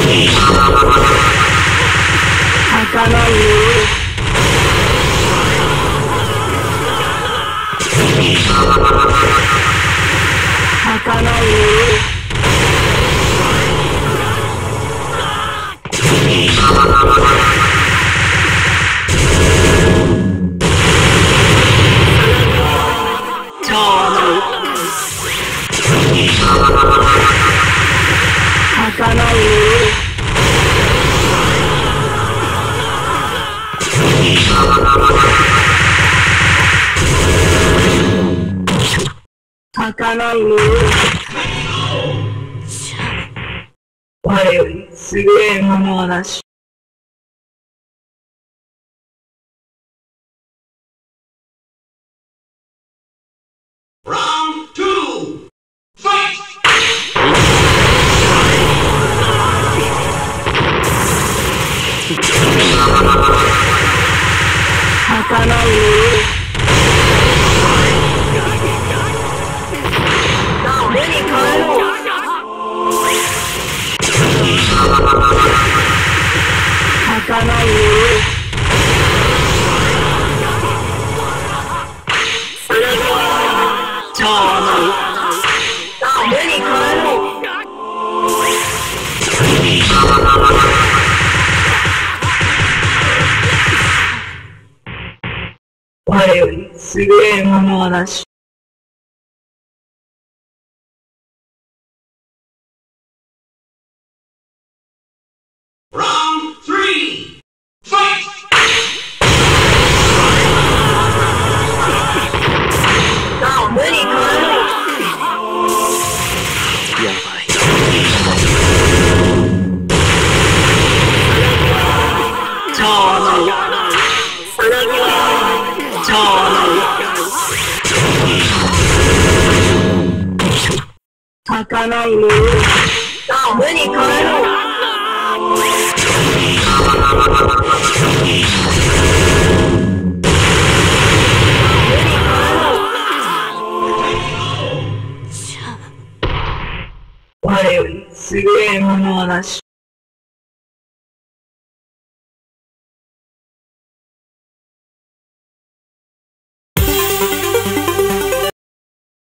儚い儚い儚い我より優れんものはなし。 Round two, fight! 儚い目に帰ろう。儚いじゃあな目に帰ろう。我より優れんものはなし。 Round three, fight! 目に帰ろう。 やばい。 じゃあなじゃあな儚い目に帰ろう。我より優れんものはなし。